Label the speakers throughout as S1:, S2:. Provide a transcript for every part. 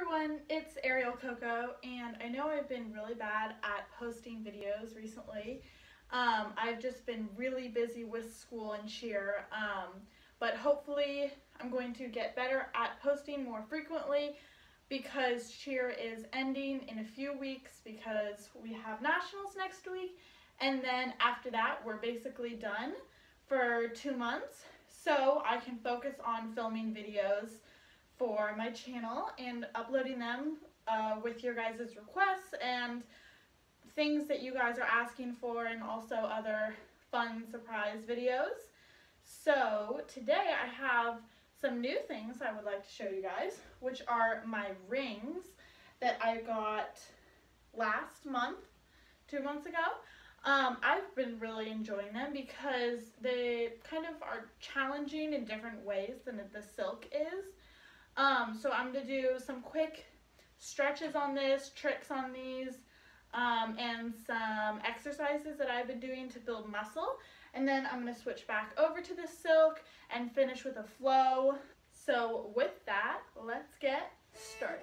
S1: everyone, it's Coco, and I know I've been really bad at posting videos recently. I've just been really busy with school and cheer, but hopefully I'm going to get better at posting more frequently because cheer is ending in a few weeks because we have nationals next week, and then after that we're basically done for 2 months, so I can focus on filming videos for my channel and uploading them with your guys' requests and things that you guys are asking for, and also other fun surprise videos. So today I have some new things I would like to show you guys, which are my rings that I got last month, 2 months ago. I've been really enjoying them because they kind of are challenging in different ways than the silk is. So I'm going to do some quick stretches on this, tricks on these, and some exercises that I've been doing to build muscle. And then I'm going to switch back over to the silk and finish with a flow. So with that, let's get started.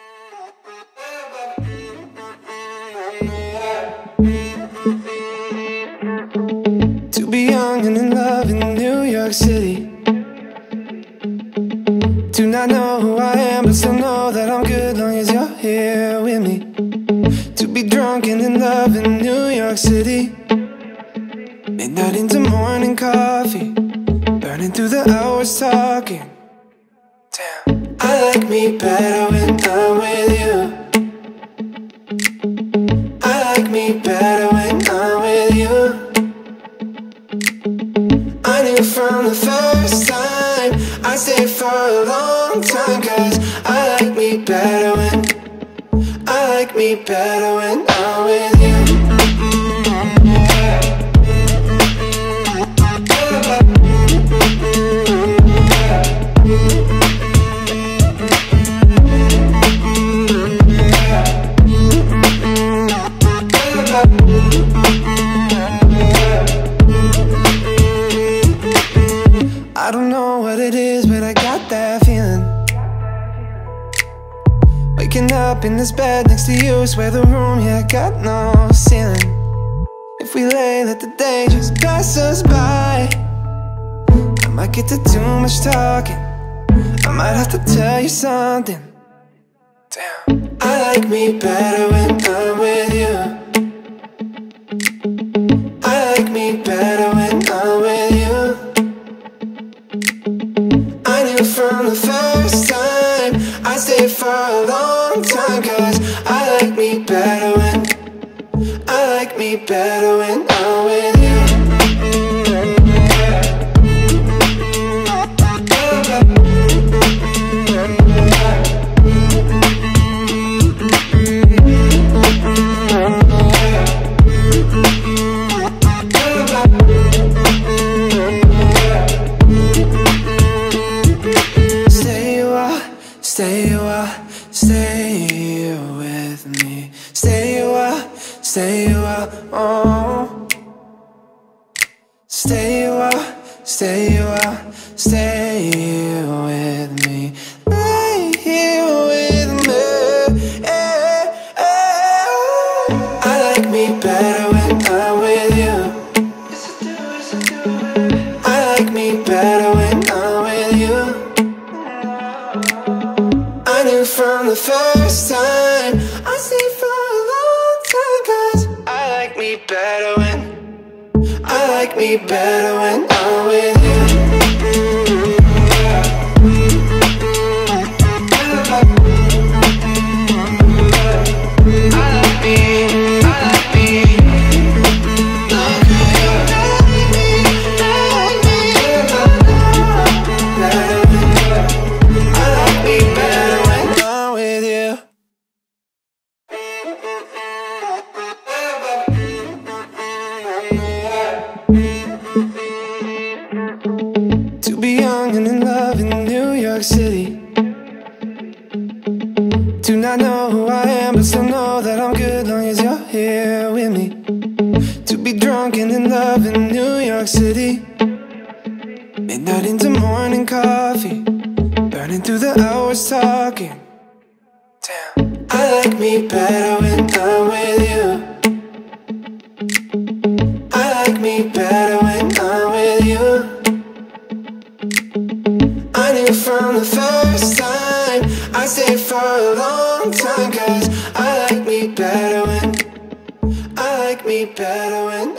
S2: To be young and in love in New York City, do not know who I am, but still know that I'm good long as you're here with me. To be drunk and in love in New York City, midnight into morning coffee, burning through the hours talking. Damn, I like me better when I'm with you. I like me better when I'm with you. I knew from the first time I stayed for a long time, 'cause I like me better when I'm with you. I don't know what it is, but I got that feeling. Waking up in this bed next to you, swear the room, yeah, got no ceiling. If we lay, let the day just pass us by. I might get to too much talking, I might have to tell you something. Damn, I like me better when I'm with you. I like me better when I'm with you. I knew from the first time I stayed for a long time, 'cause I like me better when I'm with you. Stay with me. Stay a while, oh. Stay a while, stay with me. Lay here with me. I like me better when I'm with you. I like me better when I'm with you. I knew from the first time I stayed for a long time, 'cause I like me better when I'm with you. To be young and in love in New York City, do not know who I am, but still know that I'm good long as you're here with me. To be drunk and in love in New York City, midnight into morning coffee, burning through the hours talking. I like me better when I'm with you. I like me better when I'm with you. I knew from the first time I stayed for a long time, 'cause I like me better when I like me better when